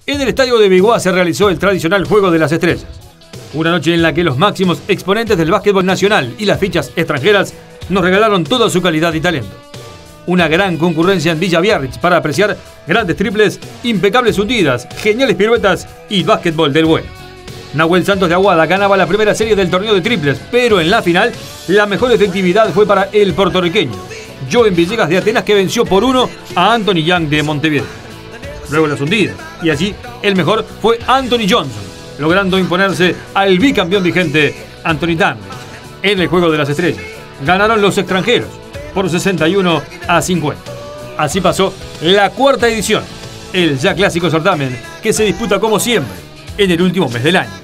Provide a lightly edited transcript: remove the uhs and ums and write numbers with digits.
En el estadio de Biguá se realizó el tradicional Juego de las Estrellas. Una noche en la que los máximos exponentes del básquetbol nacional y las fichas extranjeras nos regalaron toda su calidad y talento. Una gran concurrencia en Villa Biarritz para apreciar grandes triples, impecables hundidas, geniales piruetas y básquetbol del bueno. Nahuel Santos de Aguada ganaba la primera serie del torneo de triples, pero en la final la mejor efectividad fue para el puertorriqueño Joven Villegas de Atenas, que venció por 1 a Anthony Young de Montevideo. Luego las hundidas, y allí el mejor fue Anthony Johnson, logrando imponerse al bicampeón vigente Anthony Davis. En el Juego de las Estrellas ganaron los extranjeros por 61 a 50. Así pasó la cuarta edición, el ya clásico certamen que se disputa como siempre en el último mes del año.